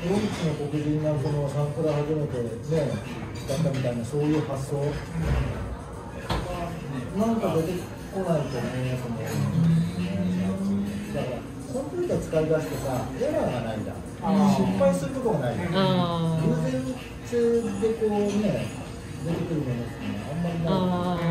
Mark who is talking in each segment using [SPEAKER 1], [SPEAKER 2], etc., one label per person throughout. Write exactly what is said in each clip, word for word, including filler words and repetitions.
[SPEAKER 1] ドイツの黒人がそのサンプラー初めてね使ったみたいなそういう発想、なんか出てこないと思いますね。だからコンピューター使い出してさ、エラーがないじゃん。失敗することがないじゃん。偶然性でこうね出てくるものってねあんまりない。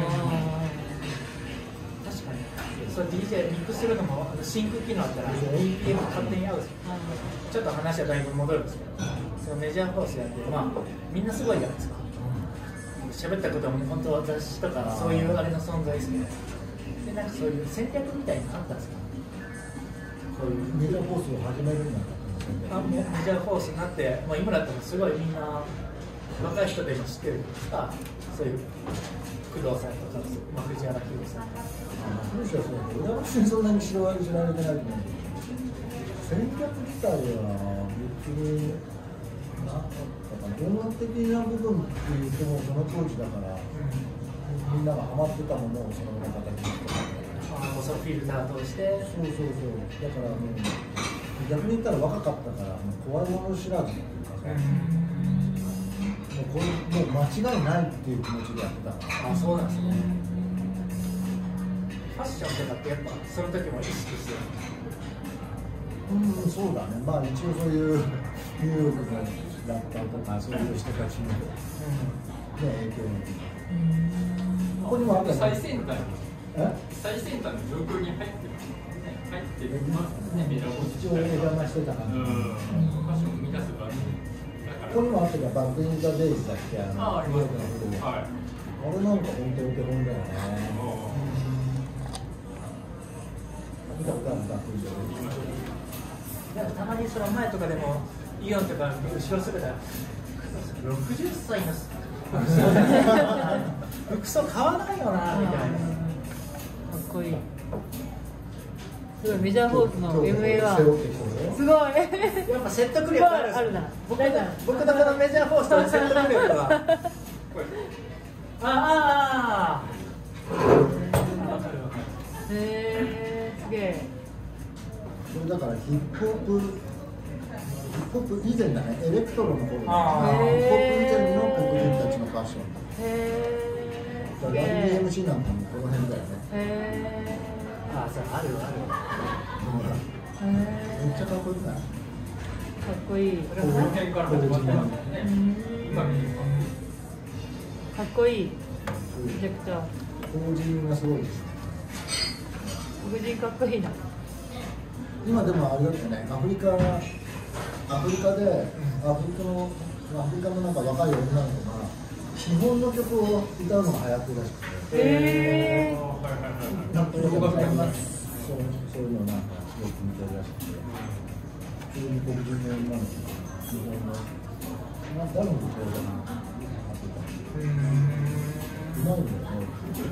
[SPEAKER 2] 確かに。そう ディージェー ミックスするのもシンク機能あったら ビーピーエム 勝手に合うんですよ。ちょっと話はだいぶ戻るんですけど、そのメジャーフォースやって、まあみんなすごいじゃないですか。喋ったことも本当は雑誌とかそういうあれの存在ですけど、でなんかそういう戦略みたいなのあったんですか。
[SPEAKER 1] そういうメジャーフォースを始めるんだった
[SPEAKER 2] あ、メジャーフォースになって、まあ、今だったらすごいみんな若い人でも知ってるんですか。そういう工藤さんとか、まあ、藤原宏さんとか。
[SPEAKER 1] むしろその裏側にそんなに知られてないと思うんですけど、戦略自体は別に何だったかな、音楽的な部分っていうとその当時だから、うん、みんながハマってたものをそのような形にして
[SPEAKER 2] ああ、そのフィルター通して。
[SPEAKER 1] そうそうそう、だからもう逆に言ったら若かったからもう怖いもの知らずっていうかさ、うん、もうこれもう間違いないっていう気持ちでやってたから。
[SPEAKER 2] あ、そうなんですね。ファッションとかってやっぱその時も意識してる。
[SPEAKER 1] うん、そうだね。まあ一応そういうニューヨークのラッパーとかそういう人たちの、ね、影響を受けた。ここにもあった
[SPEAKER 3] 最先端に
[SPEAKER 1] え
[SPEAKER 3] 最先端の状況に入ってますね。入ってますね。メジャーフォース
[SPEAKER 1] 一応お邪魔してた感じ。
[SPEAKER 3] ファッションを生み出す場面。
[SPEAKER 1] ここにもあったけどバックインザデイズだっけ、あの
[SPEAKER 3] あ、ありますね。はい。
[SPEAKER 1] あれなんか本当にお手本だよね。見たことあるバックインザデイズ。
[SPEAKER 2] なんかたまにその前とかでもイオンとか後ろ姿ろくじゅっさいの服装買わないよなみたいな。か
[SPEAKER 4] っこいい。すごいメジャーフォースの エムエー はすごい。
[SPEAKER 2] やっぱ説得力ある。
[SPEAKER 4] あるな。
[SPEAKER 2] 僕僕のこのメジャーフォースと説得力は。ああ。
[SPEAKER 4] へえ、すげえ。
[SPEAKER 1] これだからヒップホップ、ヒップホップ以前だね、エレクトロの頃だね。ヒップホップ以前の黒人たちのファッション。
[SPEAKER 4] へー。
[SPEAKER 1] ランディーエムシー なんかもこの辺だよね。
[SPEAKER 4] へ
[SPEAKER 2] ー。ああ、そうあるある。
[SPEAKER 1] めっちゃかっこよくない？
[SPEAKER 4] かっこいい。
[SPEAKER 3] この辺から始まってますね。今見てる
[SPEAKER 4] かっこいい。めちゃくちゃ。
[SPEAKER 1] 黒人がすごいです。
[SPEAKER 4] 黒人かっこいいな。
[SPEAKER 1] 今でもあれだってね、アフリカ、アフリカで、アフリカの、アフリカのなんか若い女の子が日本の曲を歌うのが流行ってるらしくて。
[SPEAKER 4] へー。
[SPEAKER 1] なんかそうそういうのなんかすごい見てるらしくて、普通に黒人の女の子が日本の、な誰の歌うかなってた。うまいんだよね。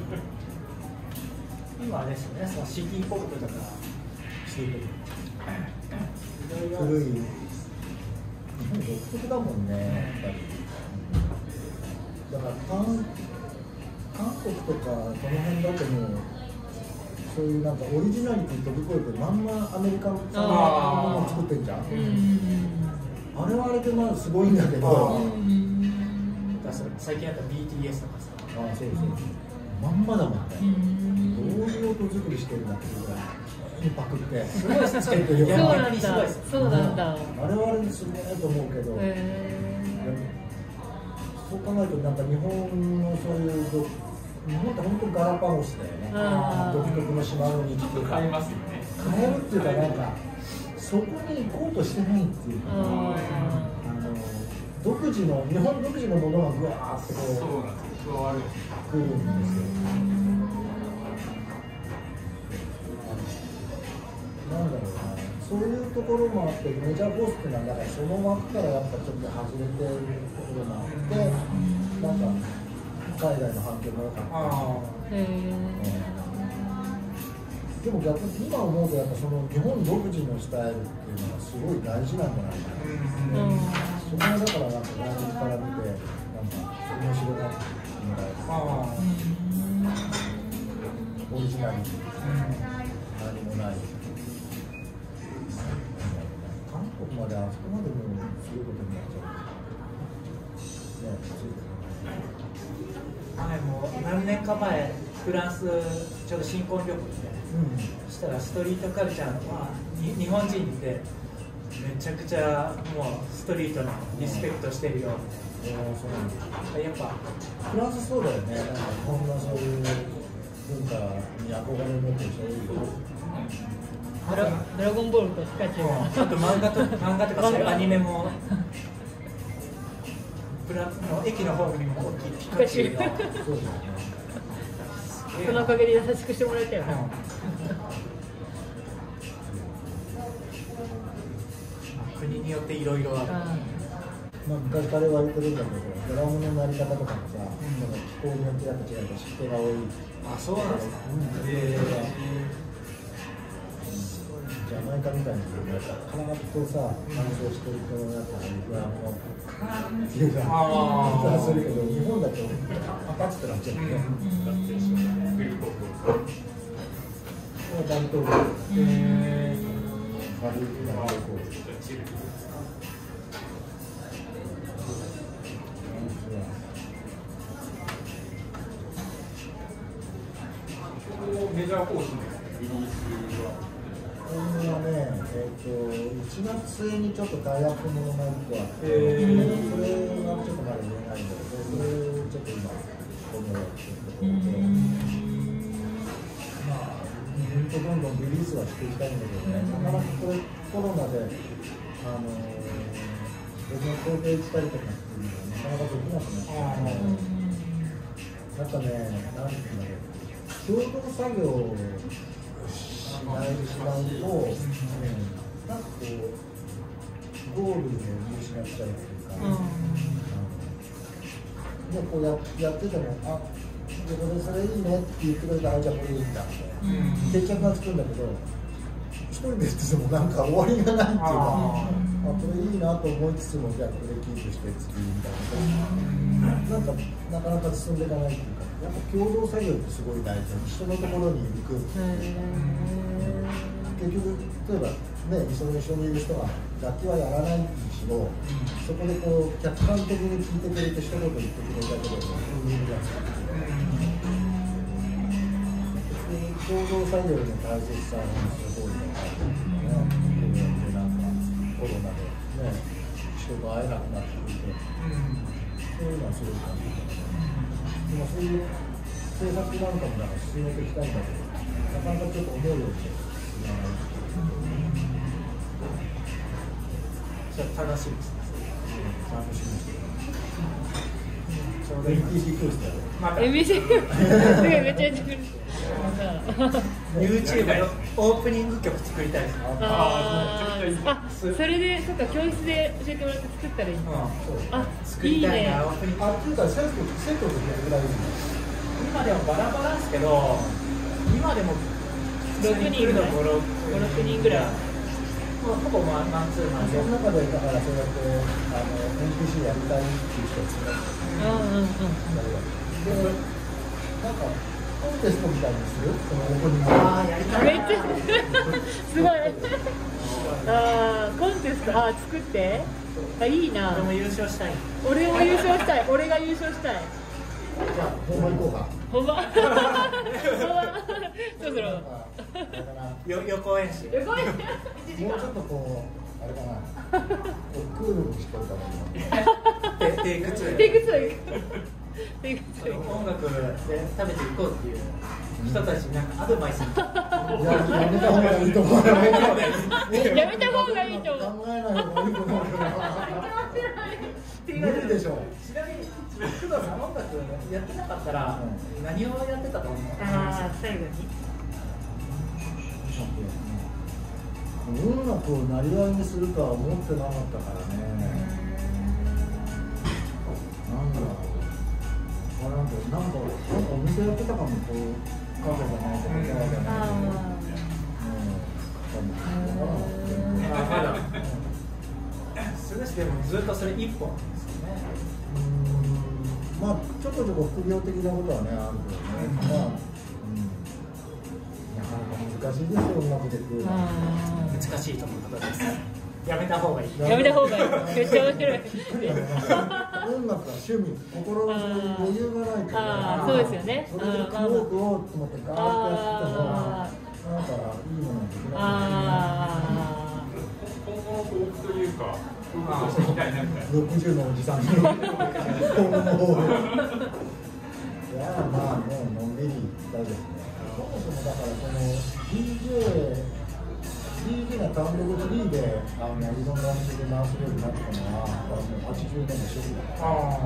[SPEAKER 2] 今あれですよね、そのシティポップとか。
[SPEAKER 1] 古い、日本独特だもんね、やっぱり。だから韓、韓国とかその辺だともう、そういうなんかオリジナリティ飛び越えて、まんまアメリカのものを作ってんじゃん。あれはあれでまあすごいんだけど、
[SPEAKER 2] 最近やった ビーティーエス とかさ。
[SPEAKER 1] ああ、そうそう。まんまだもんね。どういう音作りしてるんだっていうぐらい。パクってすごいつけてるよ。
[SPEAKER 4] そうなんだ。そうなんだ。
[SPEAKER 1] あれはあれですごいと思うけど、そう考えるとなんか日本のそういう日本って本当ガラパゴスだよね。独特の島の日とか
[SPEAKER 3] 変えますよね。
[SPEAKER 1] 変えるっていうかなんかそこに行こうとしてないっていうか、あの独自の日本独自のものがぐわーってこう
[SPEAKER 3] そうなんですよ。加わる。
[SPEAKER 1] 来るんですよ。なんだろうな、そういうところもあって、メジャーフォースっていうのは、だからその枠からやっぱちょっと外れてるところもあって、なんか海外の反響も良かった。へー。でも逆に今思うと、やっぱその日本独自のスタイルっていうのがすごい大事なんじゃないかな。そこはだからなんか外国から見て、なんか面白がってもらえる。オリジナリティ、何もない。韓国まであそこまでもうすることになっちゃう。ね、
[SPEAKER 2] 前も何年か前フランスちょうど新婚旅行で、そしたらストリートカルチャーの、まあ、に日本人でめちゃくちゃもうストリートのリスペクトしてるよみたいな、そうやっぱ
[SPEAKER 1] フランスそうだよね。なんかこんなそういう文化に憧れを持ってる人多いよ。
[SPEAKER 4] ドラドラゴンボールとピカチュウ
[SPEAKER 2] あと漫画と漫画とかそういうアニメもプラの駅のホームにも大きいピカチュウの
[SPEAKER 1] そうだよね。
[SPEAKER 4] そのおかげで優しくしてもらえたよね。
[SPEAKER 2] 国によっていろいろある。
[SPEAKER 1] まあ、昔から言われてるんだけど、ドラムの鳴り方とかもさ、その気候によってやっぱ違うと湿気が多い。
[SPEAKER 2] あ、そうなんですか。
[SPEAKER 1] えジャマイカみたいにカラッとさ、乾燥してる人のやつがドラムのっていうか、ああするけど、日本だとパカッとなっちゃうね。大統領。ええ。軽いな。
[SPEAKER 3] メジャーコースのリリースは
[SPEAKER 1] これはね、えー、といちがつ末にちょっとタイアップものがいっこあって、
[SPEAKER 2] えー、
[SPEAKER 1] それはちょっとまだ言えないんだけど、それちょっと今、このっていうところで、まあ、本当どんどんリリースはしていきたいんだけどね、なかなかこれコロナで、あのー、別の工程したりとかっていうのはなかなかできなくなっちゃうので、なんかね、なんていうんだろう、共同作業しないでしまうと、うん、なんかこう、ゴールを見失っちゃうというか、うんうん、でこう や, やってても、あでこれそれいいねって言ってくれたら、じゃあこれいいんだって、うん、決着がつくんだけど、一人でやっててもなんか終わりがないっていうか、あこれいいなと思いつつも、じゃあこれキープして次みたいな、なんかなかなか進んでいかないっていうか、やっぱ共同作業ってすごい大事で、人のところに行く。結局、例えば、ね、その一緒にいる人が楽器はやらないにしろ、そこでこう客観的に聞いてくれて、一言言ってくれたけど、いいんじゃないですか。共同作業の大切さがすごいね、なんかコロナで、ね、人と会えなくなってくると、そういうのはすごい感じる。でもそういう政策なんかもなんか進めていきたいんだけど、なかなかちょっと思うように進まない。
[SPEAKER 2] ちょっと楽しみですね。
[SPEAKER 1] 楽しみです。
[SPEAKER 2] ちょうど今
[SPEAKER 1] エムピーシー 教室だよ。
[SPEAKER 2] また
[SPEAKER 4] エムピーシー すごいめっちゃ自分。
[SPEAKER 2] YouTube のオープニング曲作りたいです。
[SPEAKER 4] ああ、それで、そっか、教室で教えてもらって作ったらいいんだ。あ、
[SPEAKER 2] 作りたいな、オープニング。
[SPEAKER 1] あ、っていうか、生徒生徒の時はぐらいいいの？
[SPEAKER 2] 今でもバラバラですけど、今でも
[SPEAKER 4] ろくにんぐらい、ご、ろくにんぐらい。
[SPEAKER 2] ほぼマンツーマンで。
[SPEAKER 1] その中でだからそうやってあの エムピーシー やりたいっていう人が少ない。
[SPEAKER 4] うんうんうん。
[SPEAKER 1] で、なんかコンテストみたいにする？そのオープニング。
[SPEAKER 2] ああ、やりたい。
[SPEAKER 4] めっちゃすごい。ああ、コンテスト、ああ作って。あ、いいな。
[SPEAKER 2] 俺も優勝したい。
[SPEAKER 4] 俺も優勝したい。俺が優勝したい。
[SPEAKER 1] じゃあ本番行こうか。
[SPEAKER 4] 本番。本番。そろそろ。
[SPEAKER 2] よ予行演習。
[SPEAKER 4] 予行演習。
[SPEAKER 1] もうちょっとこうあれかな。こうクールにしておいた方がいい。
[SPEAKER 2] テイクツー。
[SPEAKER 4] テイクツー。テイクツー。
[SPEAKER 2] 音楽で食べていこうっていう人たちになんかアドバイス。
[SPEAKER 1] いややめた方がいいと思う。やめた方がいい。
[SPEAKER 4] やめた方がいいと思う。
[SPEAKER 1] 考えない方がいいと思う。無理でしょ。
[SPEAKER 2] ちなみに工藤さん音楽やってなかったら何をやってたと思う？
[SPEAKER 4] ああ、最後に。
[SPEAKER 1] 音楽をなりわいにするとは思ってなかったからね。なんだろう。あ、なんか、なんか、なんかお店やってたかも、こう、カフェじゃないとか、じゃないとか。うん。
[SPEAKER 2] あ、まだ。すぐしでもずっとそれ一本ですよね。
[SPEAKER 1] うん。まあ、ちょこちょこ副業的なことはね、あるけどね。まあ。なかなか難しいですよ、音楽で食うの。
[SPEAKER 2] 難しいと思うことです。 やめた方がいい。
[SPEAKER 4] やめた方がいい。めっちゃ面白い。
[SPEAKER 1] 音楽は趣味、心の余裕がないと、
[SPEAKER 4] ああ、そうですよね。
[SPEAKER 1] それで食おう食おうと思ってガーッとやってても、なんかいいものができない。
[SPEAKER 4] あ
[SPEAKER 3] 今後の抱負というか、まあ、していきたいなみたいな。
[SPEAKER 1] ろくじゅうのおじさんに今後もいやまあもうのんびり大丈夫ですね。そもそもだからその ディージェー ディージェー が単独フリーであのいろんなお店で回せるようになったのはもうはちじゅうねんの初期だから、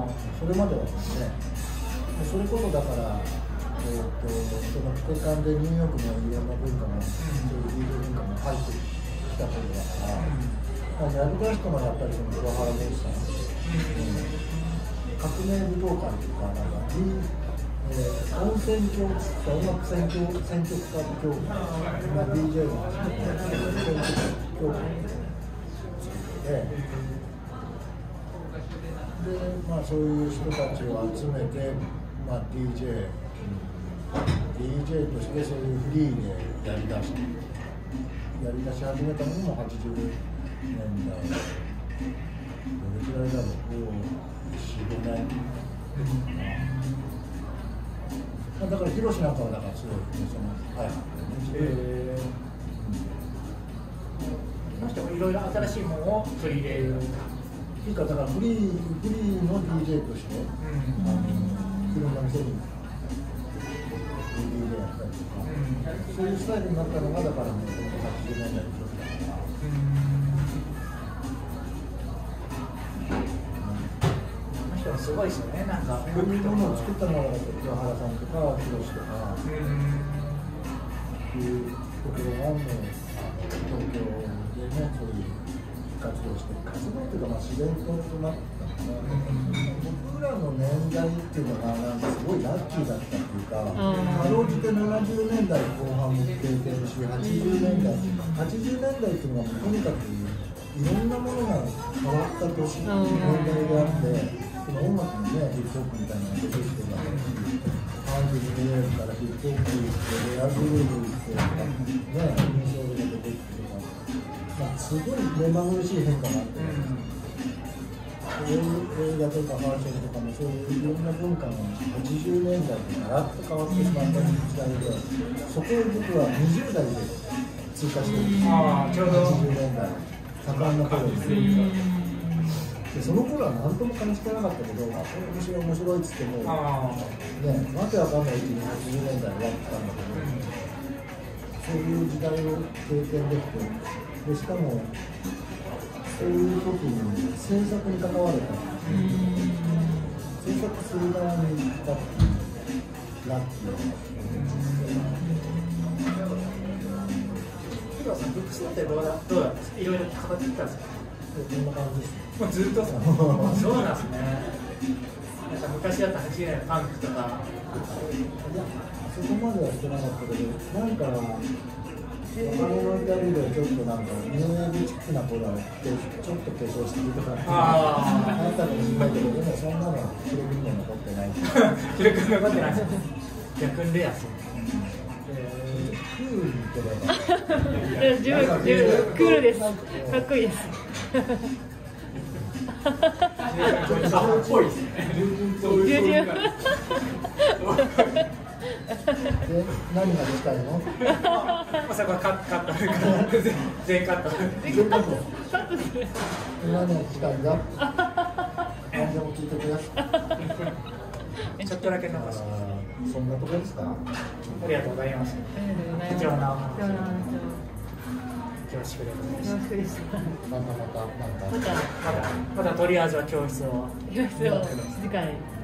[SPEAKER 1] それまではですね、それこそだから、えー、とその来て間でニューヨークのいろんな文化も、そういう ディージェー 文化も入ってきたことだから、まあ、やりだしたのはやっぱりその桑原メイさん、うん、革命武道館というか、なんか、えー、音宣教、音楽選挙選挙区画協会が ディージェー の選挙区協会で、で、まあ、そういう人たちを集めて、まあ、ディージェー、ディージェー としてそういうフリーでやりだして、やりだし始めたのもはちじゅうねんだい、どれくらいだろう、よん、ごねん。だから、ヒロシなんかはだからすごい、その、はい、え
[SPEAKER 2] ー、ましてもいろいろ新しいものを取り入れる。
[SPEAKER 1] いいか、だからフリー、フリーの ディージェー として、うん、あのいろんな店に ディージェー やったりとか、うん、そういうスタイルになったのが、だからもうはちじゅうねんだいの時だから。
[SPEAKER 2] すごいですよね、なんか。
[SPEAKER 1] こういうものを作ったのは、桑原さんとか、ヒロシとか、いうところが、もう、東京でね、そういう活動して、活動というか、まあ、自然となったのかな。僕らの年代っていうのが、なんかすごいラッキーだったっていうか、かろうじてななじゅうねんだいこう半も経験し、はちじゅうねんだい、はちじゅうねんだいっていうのは、とにかくいろんなものが変わった年、年代であって、この音楽もね、ヒップホップみたいなのが出てきてたし、ハウスに見えるからヒップホップ行って、レアグルーブ行ってとか、ね、印象で出てきてとか、まあ、すごい目まぐるしい変化があって、映画とかファッションとかもそういういろんな文化がはちじゅうねんだいでガラッと変わってしまった時代で、そこを僕はにじゅうだいで通過してるんですよ、はちじゅうねんだい、盛んな頃ですよ。でその頃は何とも感じてなかったけど、面白い面白いっつっても、ね、わけわかんないうちにはちじゅうねんだい終わったんだけど、そういう時代を経験できて、でしかも、そういう時に制作に関われた、制作する側に行ったっていうラッキーだった。
[SPEAKER 2] ヒロさん、ブックスってどうだどうだったんですか？いろいろ変わってきたんですか？
[SPEAKER 1] こんな感じですね。
[SPEAKER 2] もうずっとそうなんですね。なんか昔だったはちじゅうねんのパンクとか。いや、
[SPEAKER 1] そこまではしてなかったけど、なんか、若者のインタビューでちょっとなんか、ニューエイジチックな子がちょっと化粧してるとか、ああったかもしれないけど、でもそんなの記録にも残ってない。
[SPEAKER 2] 記録に残ってないです。逆にレアです。
[SPEAKER 1] クールに言ってれば。
[SPEAKER 4] 十分、十分、クールです。かっこいいです。
[SPEAKER 3] っぽいですね。
[SPEAKER 4] 十分。
[SPEAKER 1] で、何がしたいの？
[SPEAKER 2] まさかカット、全カット。
[SPEAKER 1] 全カット。カットする。何がしたいんだ？何でも聞いてください。
[SPEAKER 2] ちょっとだけ残す。
[SPEAKER 1] そんなところですか？
[SPEAKER 2] ありがとうございます。貴重なお話。恐縮でございます。
[SPEAKER 4] 恐縮でした。
[SPEAKER 1] またまたまた
[SPEAKER 2] またまたまたとりあえずは教室を
[SPEAKER 4] 教室を次回。